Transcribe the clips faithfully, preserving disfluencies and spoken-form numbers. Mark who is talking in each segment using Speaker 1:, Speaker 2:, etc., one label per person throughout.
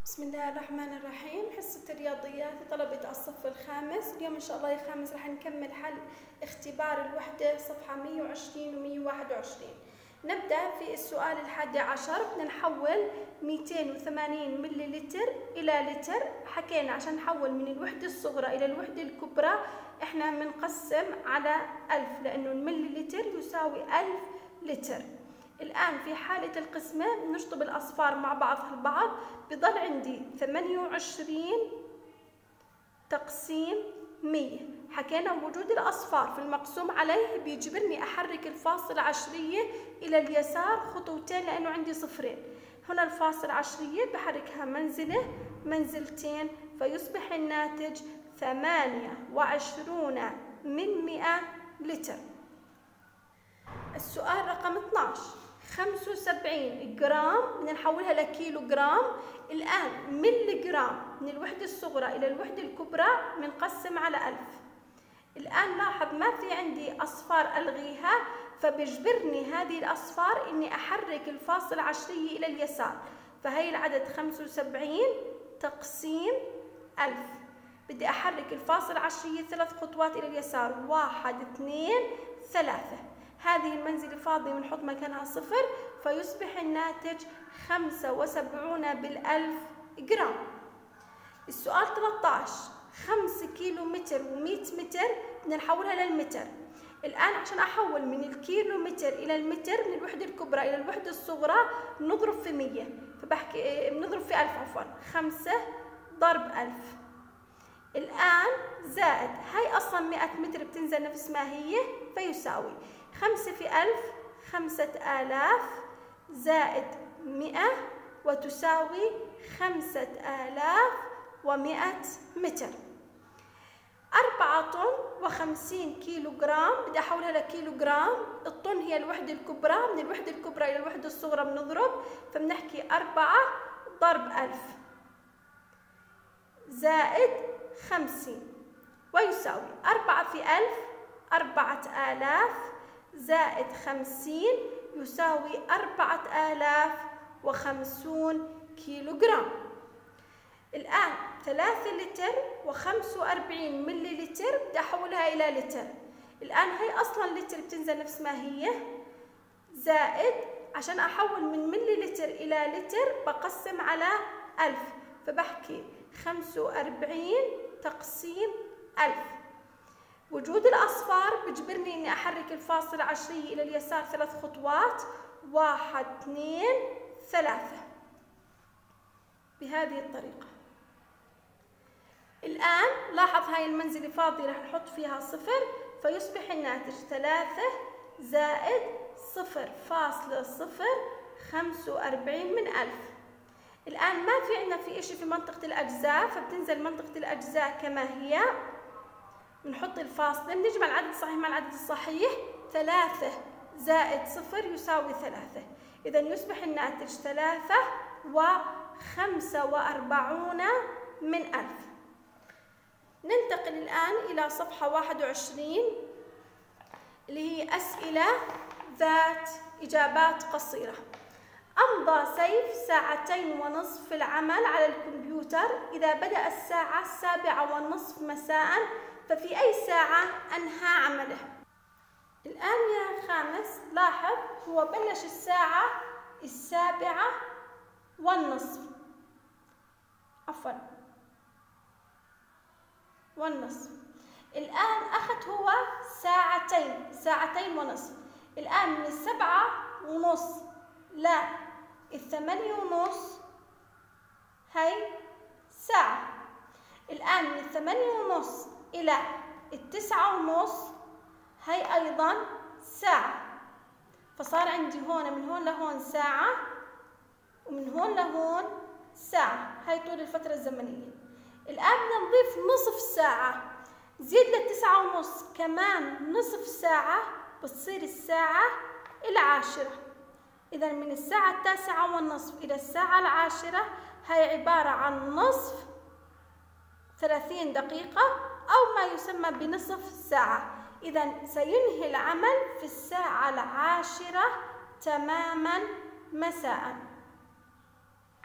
Speaker 1: بسم الله الرحمن الرحيم. حصة الرياضيات لطلبة الصف الخامس. اليوم إن شاء الله يا خامس راح نكمل حل اختبار الوحدة صفحة مية وعشرين و مية وواحد وعشرين. نبدأ في السؤال الحادي عشر. بدنا نحول مئتين وثمانين ملي لتر إلى لتر. حكينا عشان نحول من الوحدة الصغرى إلى الوحدة الكبرى إحنا بنقسم على ألف، لأنه الملي لتر يساوي ألف لتر. الآن في حالة القسمة نشطب الأصفار مع بعضها البعض. بضل عندي ثمانية وعشرين تقسيم مية. حكينا وجود الأصفار في المقسوم عليه بيجبرني أحرك الفاصلة عشرية إلى اليسار خطوتين لأنه عندي صفرين. هنا الفاصلة عشرية بحركها منزلة منزلتين فيصبح الناتج ثمانية وعشرون من مئة لتر. السؤال رقم اثناشر. خمسة وسبعين جرام بدنا نحولها لكيلو جرام. الآن ملي جرام من الوحدة الصغرى إلى الوحدة الكبرى بنقسم على ألف. الآن لاحظ ما في عندي أصفار ألغيها، فبيجبرني هذه الأصفار إني أحرك الفاصلة عشرية إلى اليسار. فهي العدد خمسة وسبعين تقسيم ألف. بدي أحرك الفاصلة عشرية ثلاث خطوات إلى اليسار، واحد اثنين ثلاثة. هذه المنزلة فاضية بنحط مكانها صفر فيصبح الناتج خمسة وسبعون بالألف جرام. السؤال ثلاثة عشر. خمسة كيلو متر ومئة متر بدنا نحولها للمتر. الآن عشان أحول من الكيلو متر إلى المتر من الوحدة الكبرى إلى الوحدة الصغرى بنضرب في مية، فبحكي بنضرب في ألف عفوا. خمسة ضرب ألف. الآن زائد هاي أصلا مئة متر بتنزل نفس ما هي فيساوي خمسة في ألف خمسة آلاف زائد مئة وتساوي خمسة آلاف ومئة متر. أربعة طن وخمسين كيلو جرام بدي أحولها لكيلو جرام. الطن هي الوحدة الكبرى، من الوحدة الكبرى إلى الوحدة الصغرى بنضرب، فبنحكي أربعة ضرب ألف زائد خمسين ويساوي أربعة في ألف أربعة آلاف زائد خمسين يساوي أربعة آلاف وخمسون كيلو جرام. الآن ثلاثة لتر وخمسة وأربعين ملي لتر بدي أحولها إلى لتر. الآن هي أصلا لتر بتنزل نفس ما هي زائد عشان أحول من ملي لتر إلى لتر بقسم على ألف، فبحكي خمسة وأربعين تقسيم ألف. وجود الأصفار بجبرني إني أحرك الفاصلة عشرية إلى اليسار ثلاث خطوات، واحد اثنين ثلاثة، بهذه الطريقة. الآن لاحظ هاي المنزلة فاضية رح نحط فيها صفر فيصبح الناتج ثلاثة زائد صفر فاصلة صفر خمسة وأربعين من ألف. الآن ما في عندنا في إشي في منطقة الأجزاء فبتنزل منطقة الأجزاء كما هي. بنحط الفاصلة بنجمع العدد الصحيح مع العدد الصحيح. ثلاثة زائد صفر يساوي ثلاثة، إذا يصبح الناتج ثلاثة وخمسة وأربعون من ألف. ننتقل الآن إلى صفحة واحد وعشرين اللي هي أسئلة ذات إجابات قصيرة. أمضى سيف ساعتين ونصف في العمل على الكمبيوتر. إذا بدأ الساعة السابعة والنصف مساء ففي أي ساعة أنهى عمله؟ الآن يا خامس لاحظ هو بلش الساعة السابعة والنصف عفوا والنصف. الآن أخذ هو ساعتين ساعتين ونصف. الآن من السبعة ونص لا الثمانية ونص هي ساعة. الآن من الثمانية ونص إلى التسعة ونص هي أيضا ساعة، فصار عندي هون من هون لهون ساعة ومن هون لهون ساعة. هي طول الفترة الزمنية. الآن بدنا نضيف نصف ساعة، زيد للتسعة ونص كمان نصف ساعة بتصير الساعة العاشرة. إذا من الساعة التاسعة والنصف إلى الساعة العاشرة هي عبارة عن نصف ثلاثين دقيقة أو ما يسمى بنصف ساعة. إذا سينهي العمل في الساعة العاشرة تماما مساء.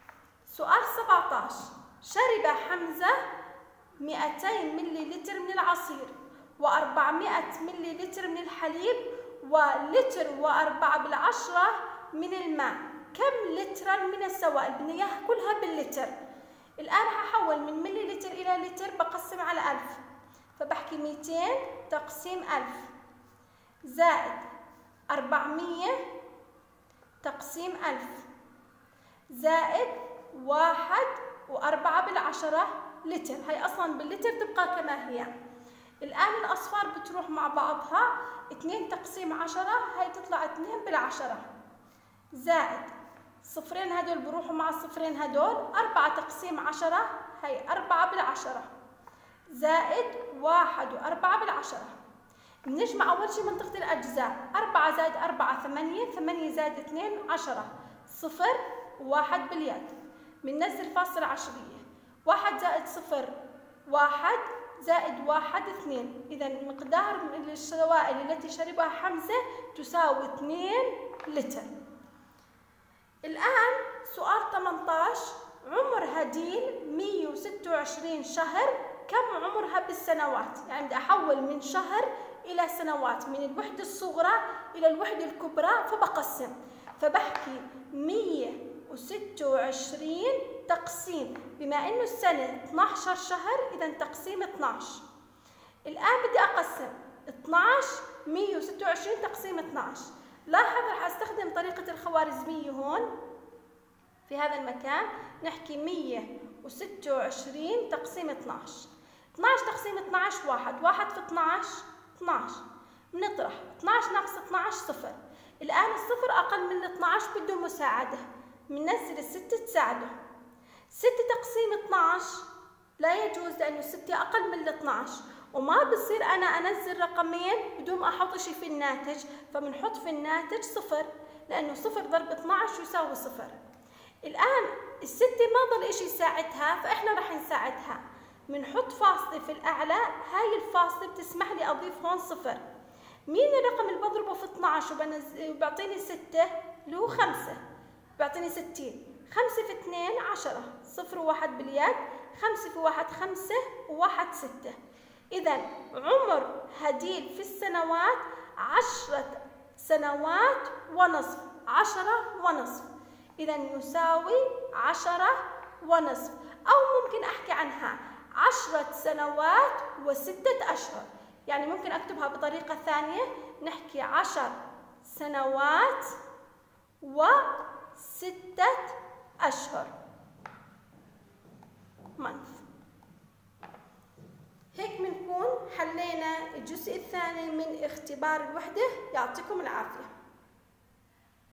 Speaker 1: سؤال سبعة عشر. شرب حمزة مئتين مليلتر من العصير وأربعمائة مليلتر من الحليب ولتر وأربعة بالعشرة من الماء، كم لترا من السوائل؟ بدنا اياها كلها باللتر. الآن هحول من مليلتر إلى لتر، بقسم على ألف، فبحكي مئتين تقسيم ألف زائد أربعمية تقسيم ألف زائد واحد وأربعة بالعشرة لتر. هي أصلا باللتر تبقى كما هي. الآن الأصفار بتروح مع بعضها، اثنين تقسيم عشرة هي تطلع اثنين بالعشرة زائد صفرين هدول بروحوا مع الصفرين هدول، أربعة تقسيم عشرة هي أربعة بالعشرة زائد واحد وأربعة بالعشرة. بنجمع أول شي منطقة الأجزاء، أربعة زائد أربعة ثمانية، ثمانية زائد اثنين عشرة، صفر وواحد باليد. بننزل فاصلة عشرية، واحد زائد صفر واحد زائد واحد اثنين، إذا مقدار السوائل التي شربها حمزة تساوي اثنين لتر. الآن سؤال ثمانية عشر. عمر هديل مئة وستة وعشرين شهر، كم عمرها بالسنوات؟ يعني بدي أحول من شهر إلى سنوات، من الوحدة الصغرى إلى الوحدة الكبرى، فبقسم، فبحكي مئة وستة وعشرين تقسيم، بما إنه السنة اثني عشر شهر إذا تقسيم اثني عشر. الآن بدي أقسم اثني عشر، مئة وستة وعشرين تقسيم اثني عشر. لاحظ رح أستخدم طريقة الخوارزمية هون في هذا المكان، نحكي مئة وستة وعشرين تقسيم اثني عشر. اثني عشر تقسيم اثني عشر واحد، واحد في اثني عشر اثني عشر، بنطرح اثني عشر ناقص اثني عشر صفر. الآن الصفر أقل من ال اثني عشر بده مساعدة، بننزل الستة تساعده. ستة تقسيم اثني عشر لا يجوز لأنه الستة أقل من ال اثني عشر، وما بصير أنا أنزل رقمين بدون ما أحط شيء في الناتج، فبنحط في الناتج صفر، لأنه صفر ضرب اثني عشر يساوي صفر. الآن الستة ما ضل إشي يساعدها، فإحنا رح نساعدها، بنحط فاصلة في الأعلى، هاي الفاصلة بتسمح لي أضيف هون صفر. مين الرقم اللي بضربه في اثني عشر وبعطيني ستة؟ اللي هو خمسة، بيعطيني ستين. خمسة في اثنين عشرة، صفر وواحد باليد، خمسة في واحد خمسة وواحد ستة. إذا عمر هديل في السنوات عشرة سنوات ونصف، عشرة ونصف، إذا يساوي عشرة ونصف. أو ممكن أحكي عنها عشرة سنوات وستة أشهر، يعني ممكن أكتبها بطريقة ثانية، نحكي عشر سنوات وستة أشهر month. هيك بنكون حلينا الجزء الثاني من اختبار الوحدة. يعطيكم العافية.